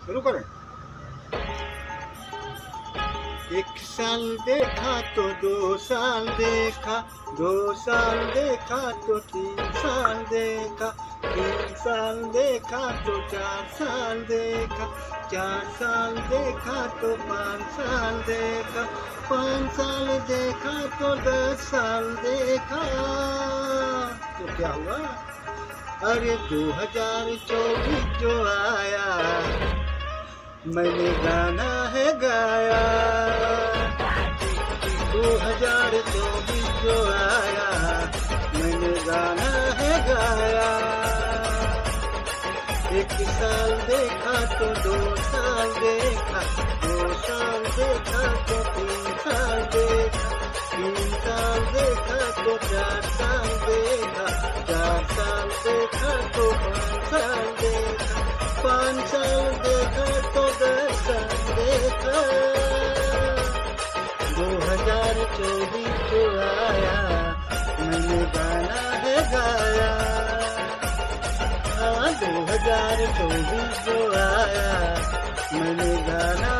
शुरू करें। एक साल देखा तो 2 साल देखा, 2 साल देखा तो 3 साल देखा, 3 साल देखा तो 4 साल देखा, 4 साल देखा तो 5 साल देखा, 5 साल देखा तो 10 साल देखा। तो क्या हुआ? अरे 2024 जो आया, मैंने गाना है गाया। 2024 जो आया, मैंने गाना है गाया। 1 साल देखा तो 2 साल देखा, 2 साल देखा तो 3 साल देखा, 3 साल देखा तो 4 साल देखा, 4 साल देखा तो 5 साल देखा, 5 साल देखा तो 10 साल देखा। 2024 जो आया, मैंने गाना है गाया। हाँ 2024 जो आया, मैंने गाना